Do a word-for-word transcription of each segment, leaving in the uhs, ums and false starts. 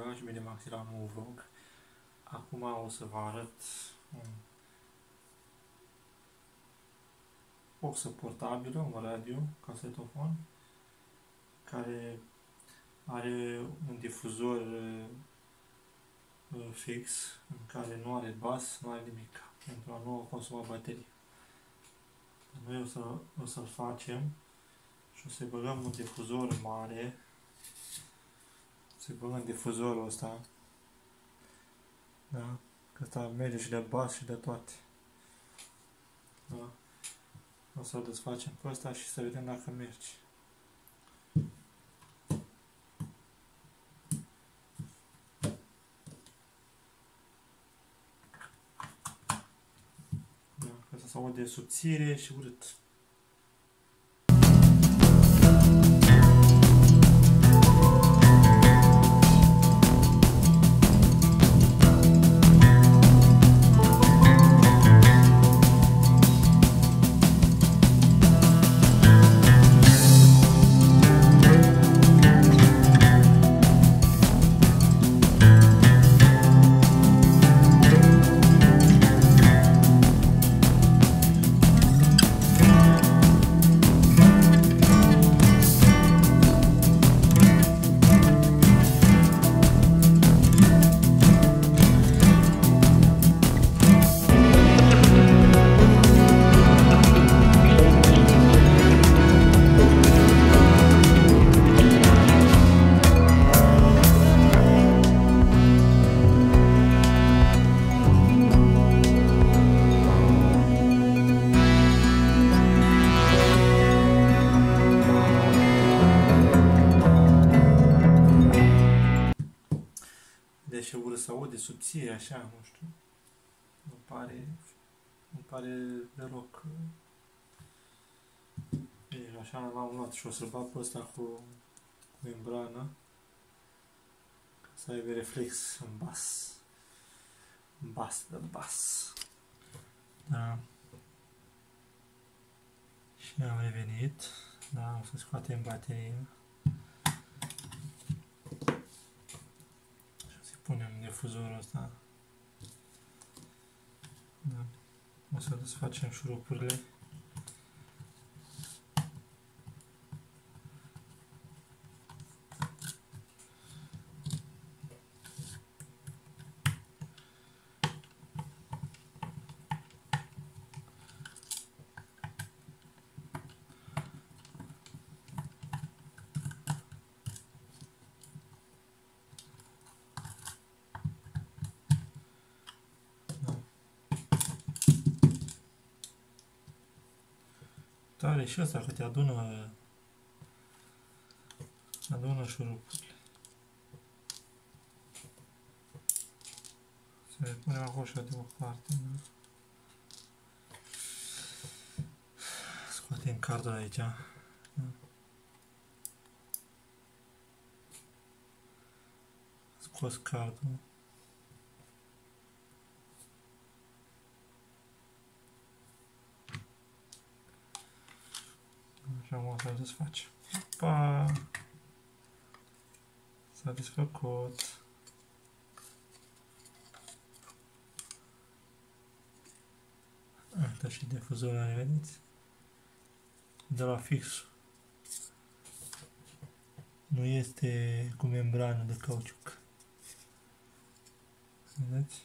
dragi mei de Maxila, nou vlog. Acum o să vă arăt un boxă portabilă, un radio, casetofon, care are un difuzor uh, fix, în care nu are bas, nu are nimic, pentru a nu consuma baterie. Noi o, să, o să-l facem și o să băgăm un difuzor mare, să băgăm difuzorul ăsta, da? Că ăsta merge și de bas și de toate. Da? O să-l desfacem pe ăsta și să vedem dacă merge. Da? Că ăsta se aude subțire și urât. Deși ură să aude subțire așa, nu știu, nu pare, nu pare deloc bine, așa l-am luat și o să-l bag pe ăsta cu, cu membrană, ca să aibă reflex în bas, în bas de bas. Da. Și am revenit, da, o să scoatem bateria. Punem difuzorul ăsta. Da. O să desfacem șurupurile. Tare și ăsta că te adună, adună șurupurile. Să le punem acolo și de o parte. Da? Scoatem cardul aici. Da? Scos cardul. Și acum o să-l desfacem. Opa! S-a desfăcut. Asta și difuzorul, vedeți? De la fix. Nu este cu membrană de cauciuc. Vedeți?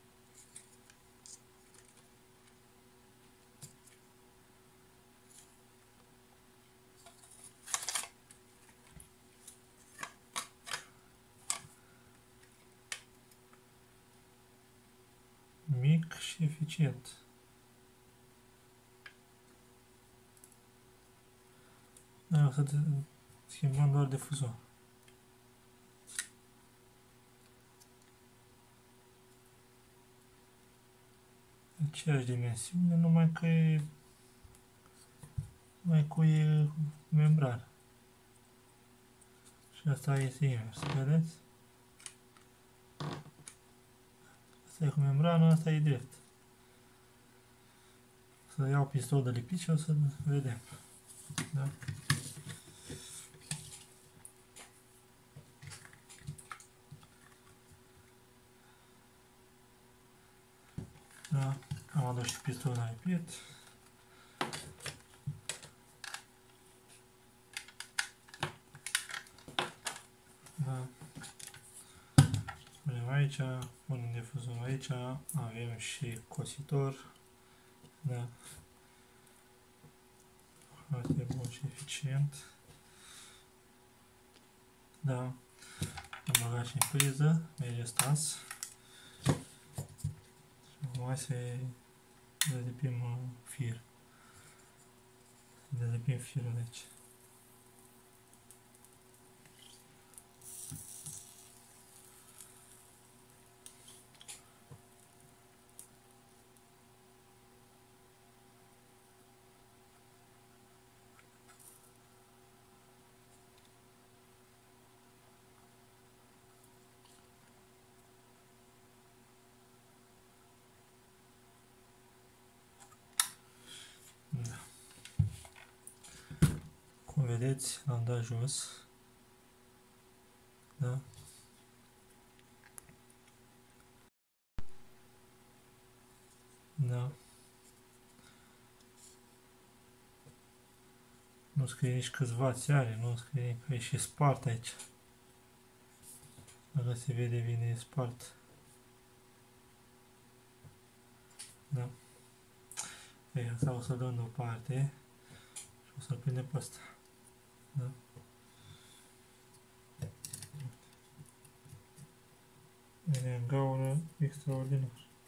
Mic și eficient. Da, o să schimbăm doar difuzor. Aceeași dimensiune, numai că e mai cu e membrană. Și asta este invers, vedeți? Asta e cu membrană, asta e drept. Să iau pistol de lipit și o să vedem. Da? Da, am adus și pistolul la repeat. Da. Punem aici, punem difuzorul aici, avem și cositor. Da. Foarte bun și eficient. Da. Am băgat și în priză, merge stas. Și acum să dezlipim fir. Să dezlipim firul aici. Da. Cum vedeți, am dat jos. Da. Da. Nu scrie nici câți vați are, nu scrie că e și spart aici. Dacă se vede bine, e spart. Da. Ei, asta o să dăm deoparte și o să-l prindem pe ăsta. Da. Vine în gaură extraordinar.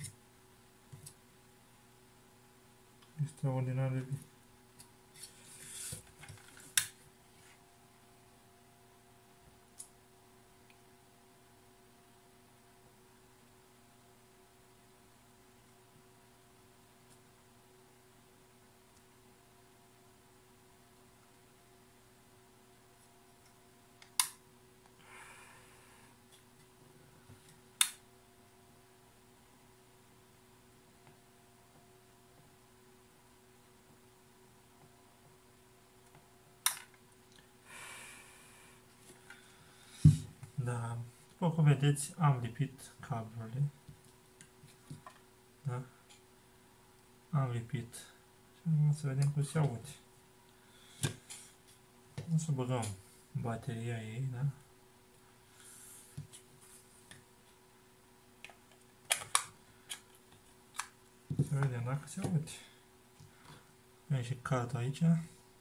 Extraordinar de bine. Da, după cum vedeți, am lipit cablurile. Da? Am lipit. Și acum să vedem cum se aude. O să băgăm bateria ei, da? Să vedem dacă se aude. Avem și carta aici. Da?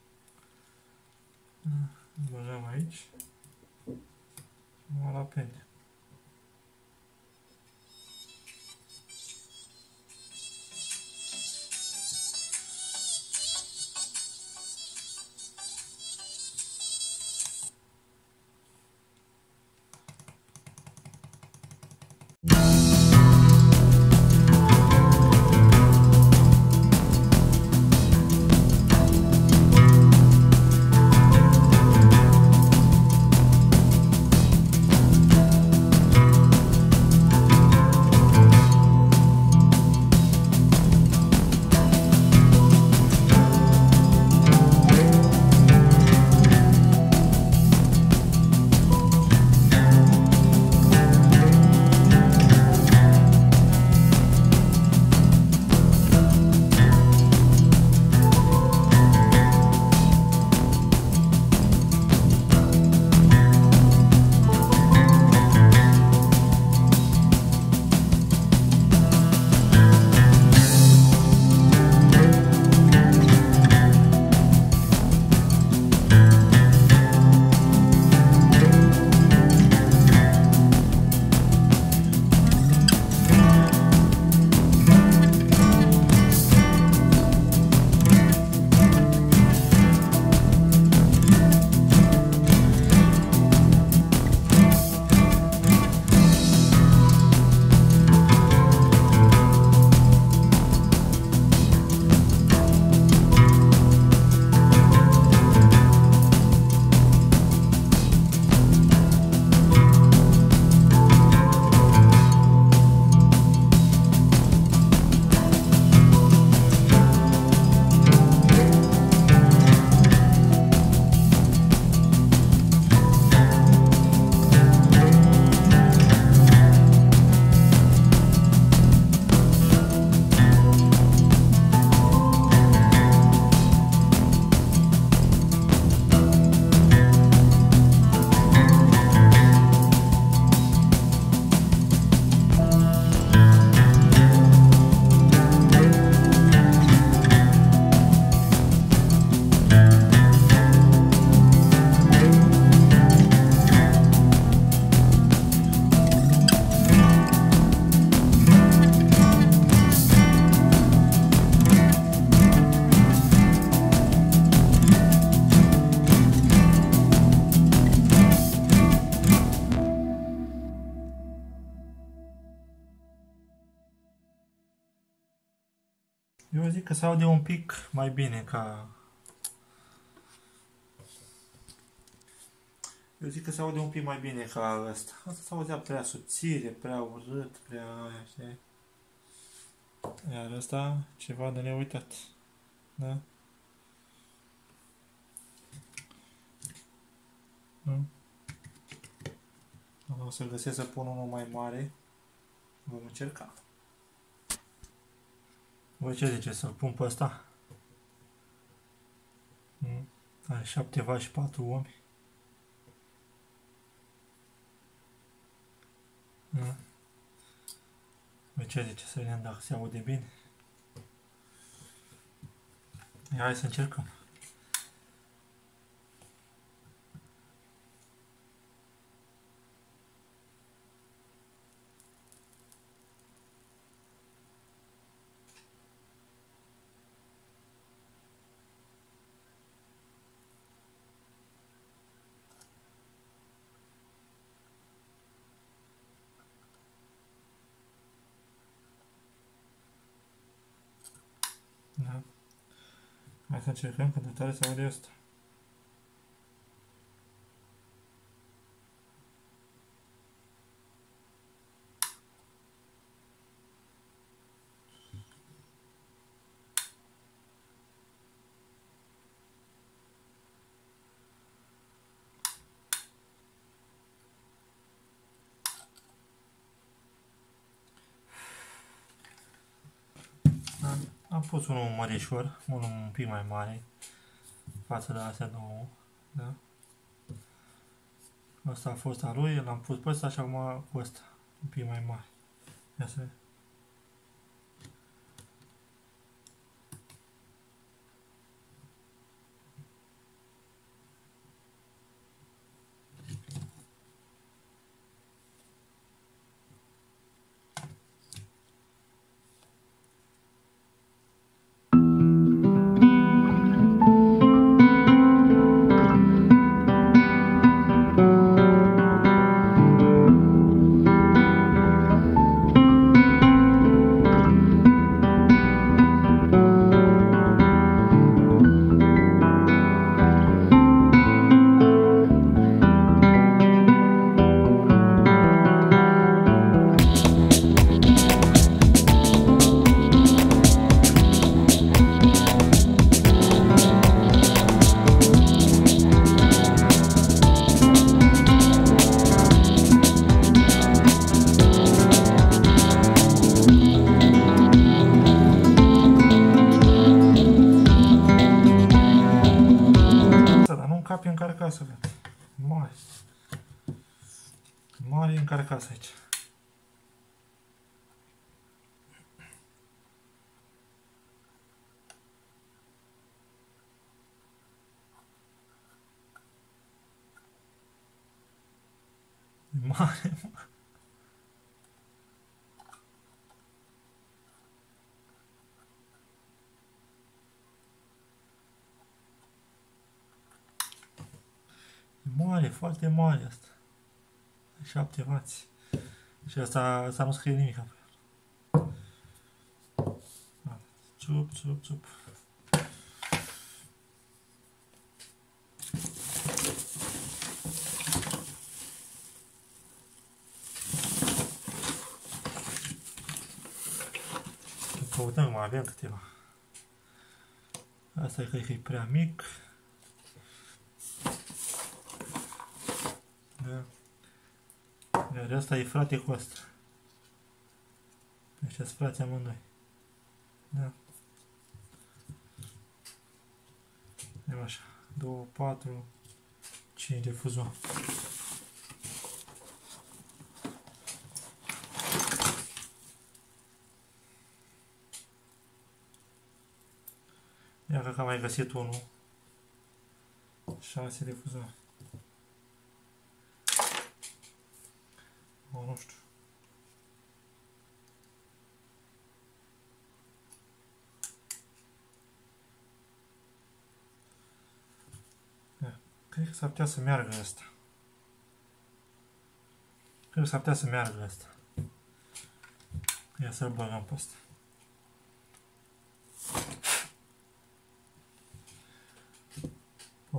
Băgăm aici. La pene. Eu zic că se aude un pic mai bine ca... Eu zic că se aude un pic mai bine ca ăsta. Asta se auzea prea subțire, prea urât, prea aia, știi? Iar ăsta, ceva de neuitat. Da? Nu? O să găsesc să pun unul mai mare. Vom încerca. Voi ce ziceți? Să-l pun pe ăsta? Mm. Are șapte vați și patru omi. Mm. Voi ce ziceți? Să vedem dacă se aude bine. Ia, hai să încercăm. Da. Hai să încercăm cât de tare se aude asta. Am pus unul mărișor, unul un pic mai mare față de astea două, da? Asta a fost al lui, l-am pus pe ăsta și acum cu ăsta, un pic mai mare. Ia să vedem. Capi în carcasă, frate. Mare. Mare în carcasă aici. Mare, mare. Mare, foarte mare asta. șapte vați. Și asta, asta nu scrie nimic. Ciup, ciup, ciup. Căutăm, mai avem câteva. Asta cred că e prea mic. Da. Iar asta e frate cu asta. Ăștia sunt frați amândoi. Da. Vedem așa. doi, patru, cinci de fuzon. Ia că am mai găsit unul. șase de fuzon. O, nu știu. Ia. Cred că s-ar putea să meargă asta. Cred că s-ar putea să meargă asta. Ia să-l băgăm pe asta.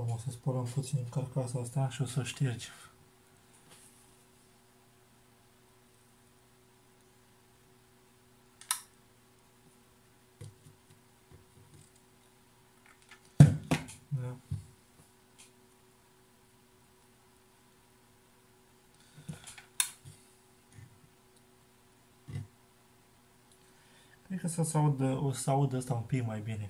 Acum o să spălăm puțin carcasa asta și o să ștergem. Da. Cred că să audă, o să audă asta un pic mai bine.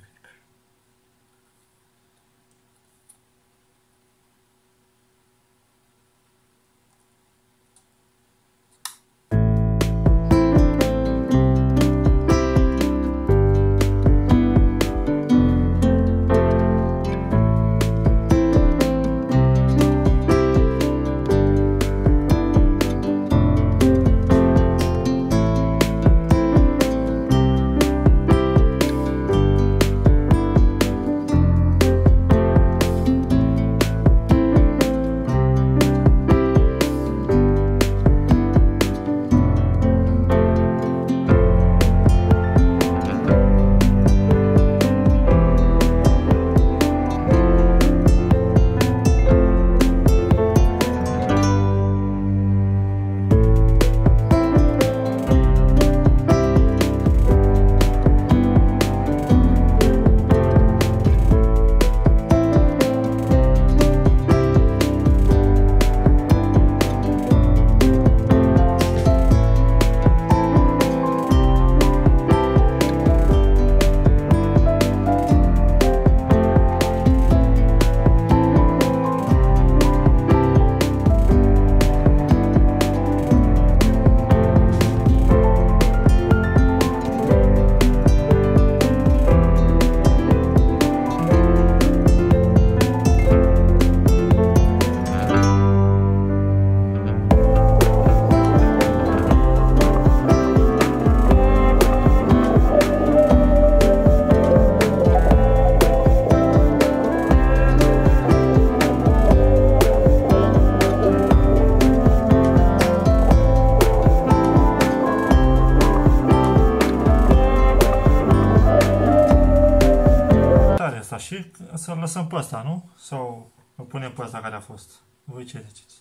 Și să-l lăsăm pe ăsta, nu? Sau îl punem pe ăsta care a fost? Voi ce ziceți?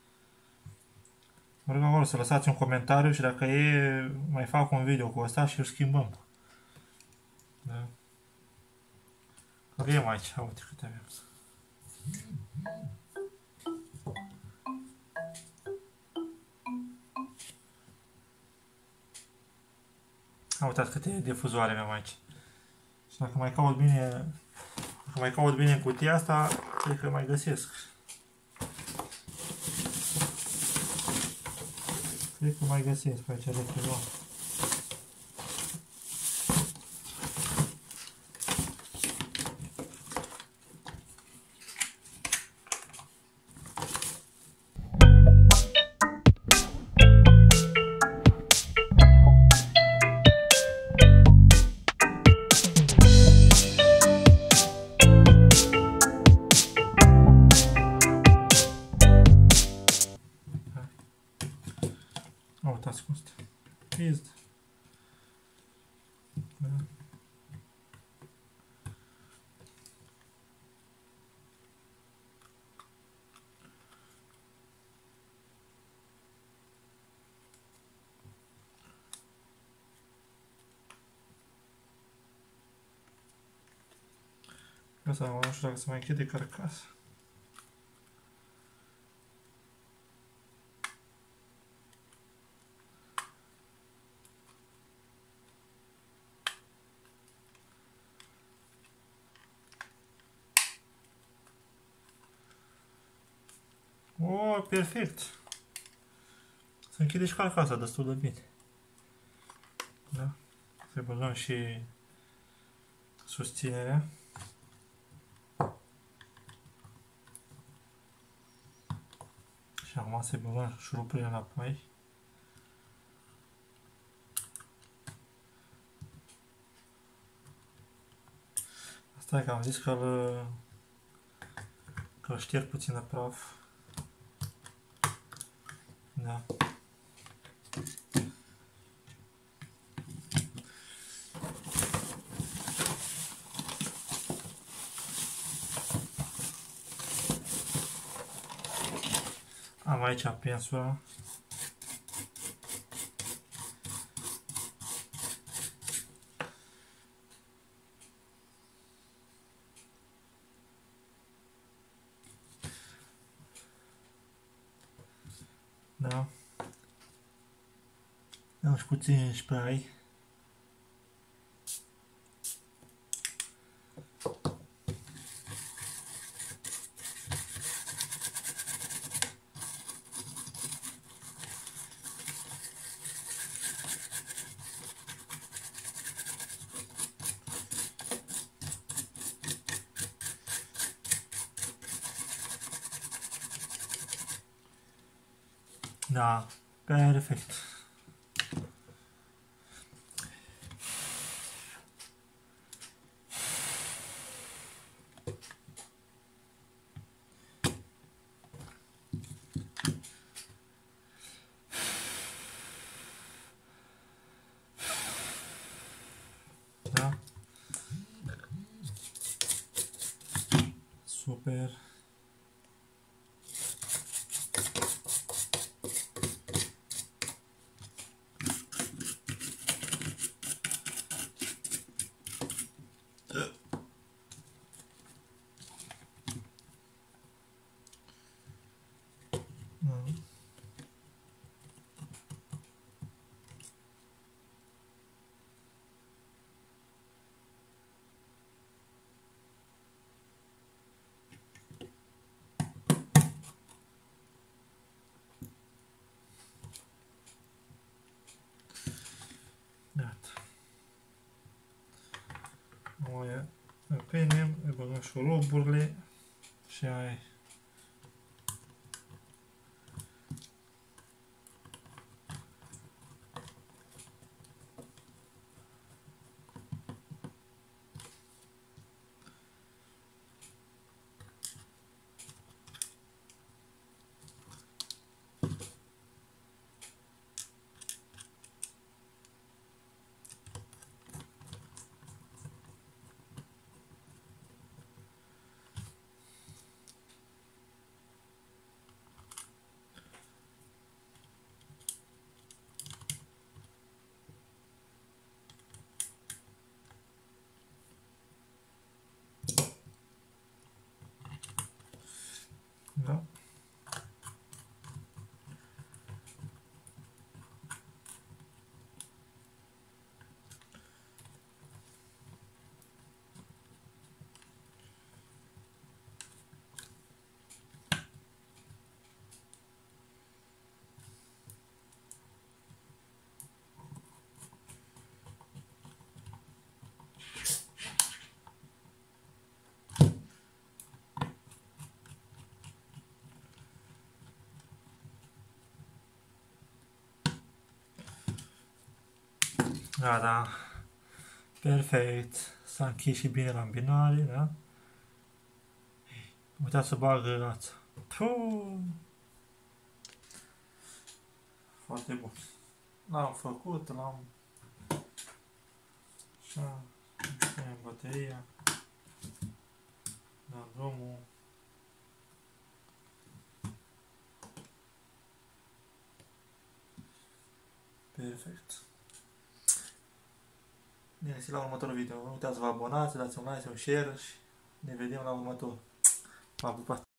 Vă rog acolo să lăsați un comentariu și dacă e, mai fac un video cu ăsta și îl schimbăm. Da? Avem aici, uite câte avem. Uitați câte difuzoare avem aici. Și dacă mai caut bine, dacă mai caut bine în cutia asta, cred că mai găsesc. Cred că mai găsesc pe aici difuzoare. Uitați cum stă. Pizd. Da. Asta nu știu dacă se mai închide carcasa. Oh, perfect! Se închide și carcasa destul de bine. Da? Să băgăm și susținerea. Și acum să băgăm șurupurile înapoi. Asta e că am zis că-l că-l șterg puțin de praf. Da. Am aici pensula. Da. Dăm și puțin spray. Da, perfect. Da. Super. Noi împinem, îi băgăm șuruburile și ai da. Gata. Perfect. S-a închis și bine la îmbinare, da? Uitați să bagă rața. Puh. Foarte bun. L-am făcut, l-am... Așa. Punem bateria. Dăm drumul. Perfect. Ne găsim la următorul video. Nu uitați să vă abonați, dați un like, un share și ne vedem la următorul. V-am pupat!